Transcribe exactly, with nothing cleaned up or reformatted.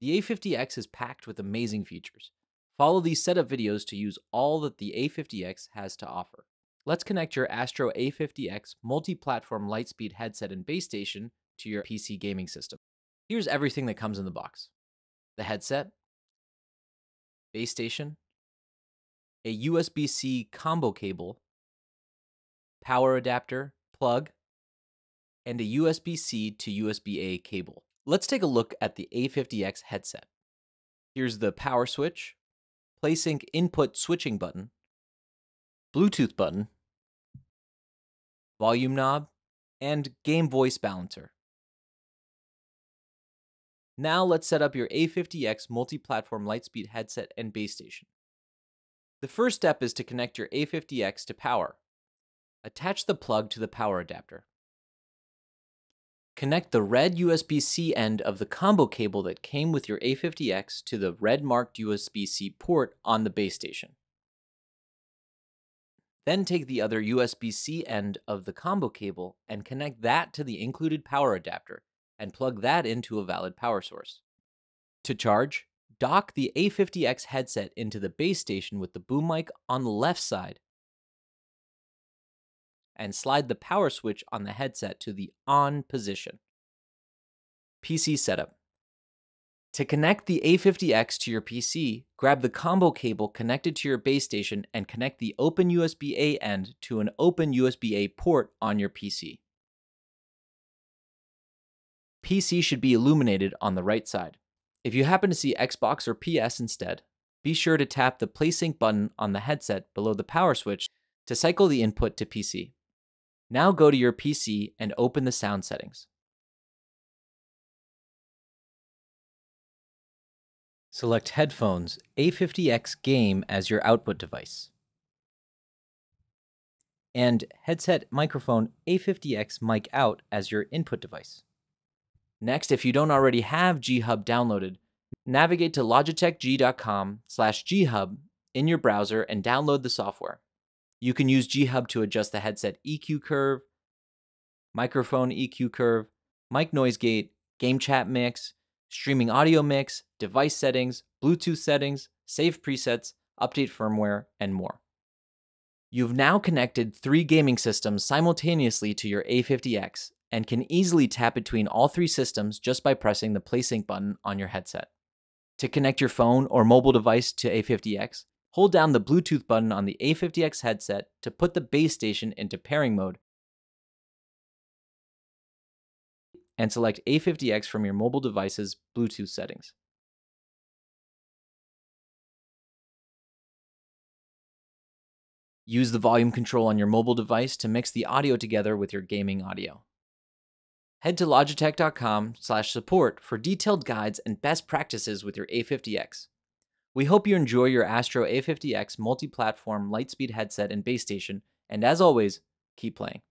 The A fifty X is packed with amazing features. Follow these setup videos to use all that the A fifty X has to offer. Let's connect your ASTRO A fifty X multi-platform LIGHTSPEED headset and base station to your P C gaming system. Here's everything that comes in the box: the headset, base station, a U S B C combo cable, power adapter, plug, and a U S B C to U S B A cable. Let's take a look at the A fifty X headset. Here's the power switch, PLAYSYNC input switching button, Bluetooth button, volume knob, and game voice balancer. Now let's set up your A fifty X multi-platform LIGHTSPEED headset and base station. The first step is to connect your A fifty X to power. Attach the plug to the power adapter. Connect the red U S B C end of the combo cable that came with your A fifty X to the red marked U S B C port on the base station. Then take the other U S B C end of the combo cable and connect that to the included power adapter and plug that into a valid power source. To charge, dock the A fifty X headset into the base station with the boom mic on the left side and slide the power switch on the headset to the on position. P C setup. To connect the A fifty X to your P C, grab the combo cable connected to your base station and connect the open U S B A end to an open U S B A port on your P C. P C should be illuminated on the right side. If you happen to see Xbox or P S instead, be sure to tap the PLAYSYNC button on the headset below the power switch to cycle the input to P C. Now go to your P C and open the sound settings. Select Headphones A fifty X Game as your output device, and Headset Microphone A fifty X Mic Out as your input device. Next, if you don't already have G Hub downloaded, navigate to logitech g dot com slash G Hub in your browser and download the software. You can use G Hub to adjust the headset E Q curve, microphone E Q curve, mic noise gate, game chat mix, streaming audio mix, device settings, Bluetooth settings, save presets, update firmware, and more. You've now connected three gaming systems simultaneously to your A fifty X and can easily tap between all three systems just by pressing the PLAYSYNC button on your headset. To connect your phone or mobile device to A fifty X, hold down the Bluetooth button on the A fifty X headset to put the base station into pairing mode and select A fifty X from your mobile device's Bluetooth settings. Use the volume control on your mobile device to mix the audio together with your gaming audio. Head to logitech dot com slash support for detailed guides and best practices with your A fifty X. We hope you enjoy your ASTRO A fifty X multi-platform LIGHTSPEED headset and base station, and as always, keep playing.